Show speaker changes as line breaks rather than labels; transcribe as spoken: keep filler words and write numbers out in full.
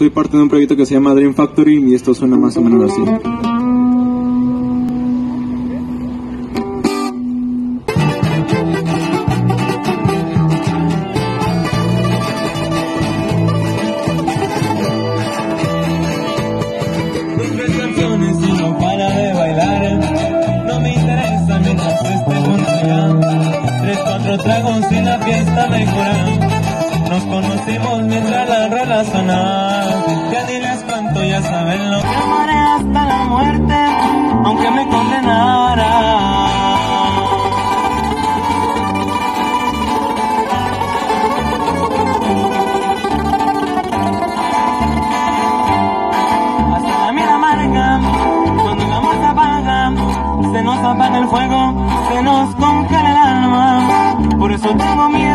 Soy parte de un proyecto que se llama Dream Factory y esto suena más o menos así.
Y no para de bailar, no me interesa mientras esté junto ya. Tres, cuatro tragos y la fiesta mejora. Nos conocimos mientras la rola sonaba. Ya ni les cuento, ya saben lo que amaré hasta la muerte, aunque me condenara. Se nos apaga el fuego, se nos congela el alma. Por eso tengo miedo.